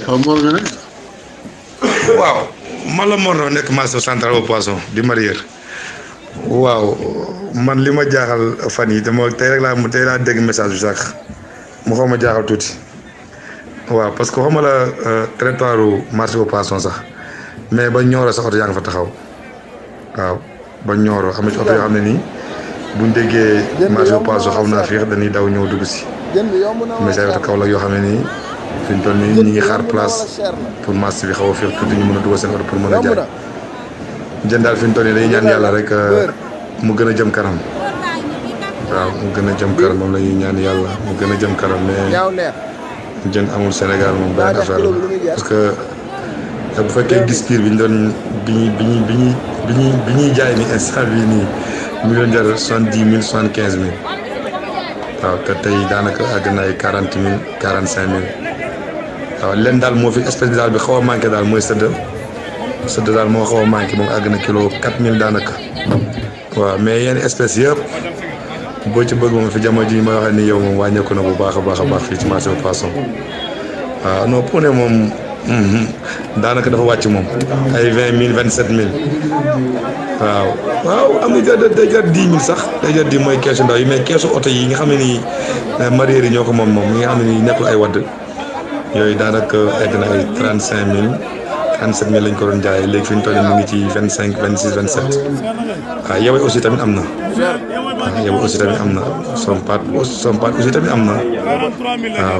waaw man la Mor nekk marché central au Poisson di meilleur. waaw man li ma jaaxal fan yi dama tey laa dégg message bi sax mu xaw ma jaaxal tuuti waaw parce que xawma la trottoir marché au Poisson sax mais ba Nioro sax oto yaa nga fa taxaw waaw ba Nioro am na ci oto yoo xam ne nii buñ déggee marché au Poisson xaw naa fiix dañuy daw ñëw dugg si mais ay oto kaw la yoo xam ne nii fi ñu toll nii ñu ngi xaar place pour marché bi xaw a fiix tuuti ñu mën a dugal seen oto pour mën a jaay jën daal fi ñu toll nii dañuy ñaan yàlla rek mu gën a jëm kanam waaw mu gën a jëm kanam moom la ñuy ñaan yàlla mu gën a jëm kanam mais jën amul Sénégal moom benn affaire la parce que bu fekkee gis piir bi ñu doon bi ñuy jaay ni instant bii nii mu ngi doon jar 70 000 75 000 waaw te tey daanaka àgg na ay 40 000 45 000 waaw leen daal moo fi espèce daal bi xaw a manqué daal mooy sëdd daal moo xaw a manqué moom àgg na kilo 4000 daanaka waaw mais yenn espèces yëpp boo ci bëgg moom fi jamono ji ma waxee ni yow moom wàññeeku na bu baax a baax fii ci marché bu Poisson waaw non pour ne moom daanaka dafa wàcc moom ay 20 000 27 000 waaw am na day jar 10 000 sax day jar 10 mooy keesu ndaw yi mais keesu oto yi nga xam ne nii mareyeur yi ñoo ko moom mi nga xam ne nii nekkul ay wadd yooyu daanaka egg na ay 35 000 37 000 lañ ko doon jaayee léegi fi ñu toll nii mu ngi ci 25 26 27 waaw yow aussi tamit am na waaw yow aussi tamit am na sompat aussi tamit am na waaw.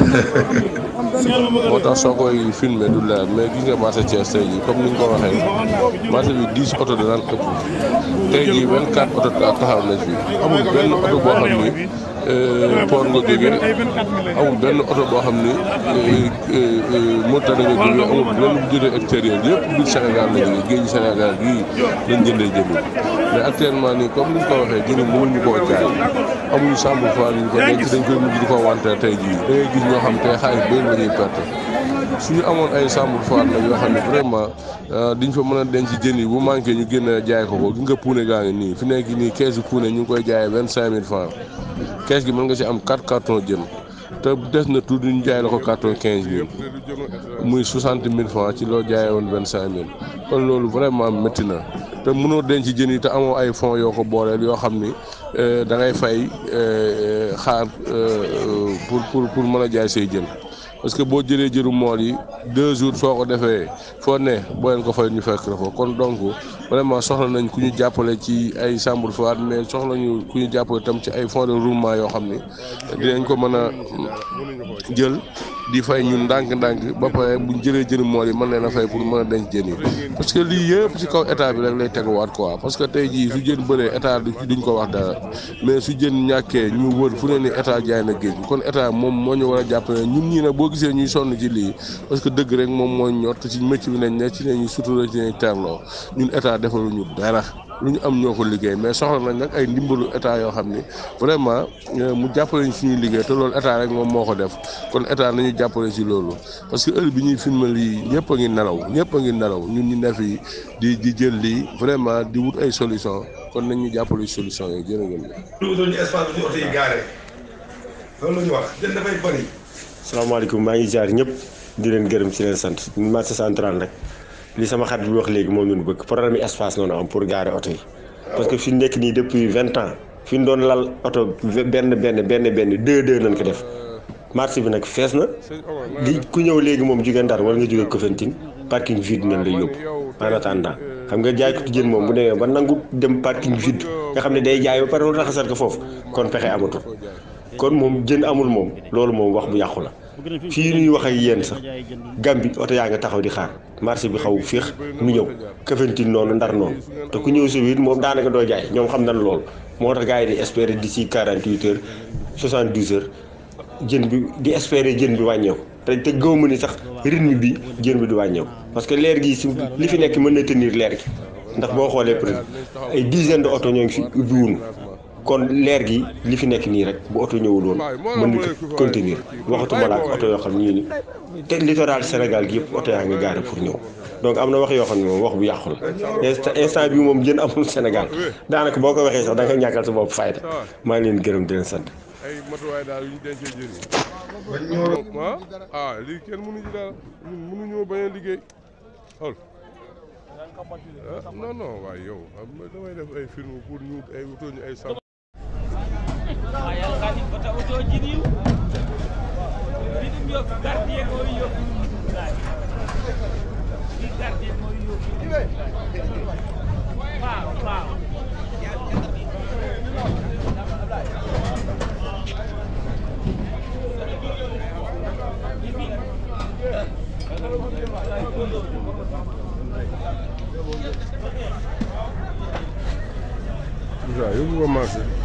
moo tax soo koy filmé du leer mais gis nga marché Thiès tey jii comme ni nga ko waxee marché bi 10 oto da daan ëpp tey jii 24 oto taxaw na fi amul benn oto boo xam ni port nga jógee amul benn oto boo xam ni Mauritanie nga jógee amul benn bu jógee extérieur yëpp biir Sénégal la jógee géej Sénégal gii lañ jëndee jënd mais actuellement nii comme ni nga ko waxee jënd mënuñu koo jaay amuñu chambre froide ñu ko denc dañ koy mujj di ko wanteer tey jii da ngay gis ñoo xam tey xaalis bëri la ñuy perte suñu amoon ay chambre froide nag yoo xam ne vraiment diñ fa mën a denc jën yi bu manqué ñu génn jaay ko gi nga puune gaa ngi nii fi nekk nii keesu puune ñu ngi koy jaayee 25 000 francs kees gi mën nga si am 4 cartons jën te des na tuuti ñu jaay la ko carton 15 000 muy 60 000 francs ci loo jaayee woon 25 000 kon loolu vraiment métti na te mënoo denc jën yi te amoo ay fonds yoo ko booleel yoo xam ni da ngay fay xaar pour mën a jaay say jën parce que boo jëlee jëru mool yi 2 jours soo ko defee foo ne boo leen ko fay ñu fekk la fa kon donc vraiment soxla nañ ku ñu jàppale ci ay chambre froide mais soxla ñu ku ñu jàppale tam ci ay fonds de roulement yoo xam ni dinañ ko mën a jël di fay ñun ndànk-ndànk ba pare buñ jëlee jëru mool yi mën leen a fay pour mën a denc jën yi parce que lii yëpp ci kaw état bi rek lay teguwaat quoi parce que tey jii su jën bëree état duñ ko wax dara mais su jën ñàkkee ñu wër fu ne ni état jaay na géej kon état moom moo ñu war a jàppale ñun ñii nag boo gisee ñuy sonn ci lii parce que dëgg rek moom mooy ñor te ci métier bi nañ ne ci nañu sutura ci nañ terloo ñun état defaluñu dara lu ñu am ñoo ko liggéey mais soxla nañ nag ay ndimbalu état yoo xam ni vraiment mu jàppale ñu suñuy liggéey te loolu état rek moom moo ko def kon état nañu jàppale ci loolu parce que heure bi ñuy filmer lii ñëpp a ngi nelaw ñun ñu ne fi di jël lii vraiment di wut ay solution kon nañu jàppale solution yooyu jërë ngeen ñu espace bi oto yi gaare loolu la ñu wax jën dafay bëri. salaamaaleykum maa ngi jaar ñëpp di leen gërëm ci leen sant marché central rek li sama xarit bi wax léegi moom lañu bëgg problème yi espace noonu am pour garer oto yi parce que fi nekk nii depuis 20 ans fi ñu doon lal oto benn deux nañ ko def marché bi nag fees na li ku ñëw léegi moom jóge Ndar wala nga jóge Kafountine parking vide nañ lay yóbbu en attendant xam nga jaay ko jën moom bu demee ba nangu dem parking vide nga xam ne day jaay ba pare lu raxasal ko foofu kon pexe amatul kon moom jën amul moom loolu moom wax bu yàqu la fii ñuy wax ak yéen sax Gambie oto yaa nga taxaw di xaar marché bi xaw féex mu ñëw Kafountine noonu Ndar noonu te ku ñëw si biir moom daanaka doo jaay ñoom xam nañ loolu moo tax gars yi di espérer d'ici 48 heures 72 heures jën bi di espérer jën bi wàññeeku te gëw ma ni sax rythme bi jën bi di wàññeeku parce que leer gi si li fi nekk mën na tenir leer gi ndax boo xoolee peut-être ay dizaine de oto ñoo ngi fi ubbiwuñu kon leer gi li fi nekk nii rek bu oto ñëwul woon mën na ko contenir waxatuma la ak oto yoo xam ne nii te littoral Sénégal gi yëpp oto yaa ngi gaare pour ñëw donc am na wax yoo xam ne moom wax bu yàqu la instant bi moom jën amul Sénégal daanaka boo ko waxee sax da nga ñàkkal sa bopp fayda maa ngi leen gërëm di leen sant ay matuwaay daal yu ñu dencee jën yi. Lii kenn mënu ci dara ñun mënuñoo bañ a liggéey xool. Non waaye yow damay def ay film pour ñu ay wutoon ñu ay sam. Yóbbu ko marché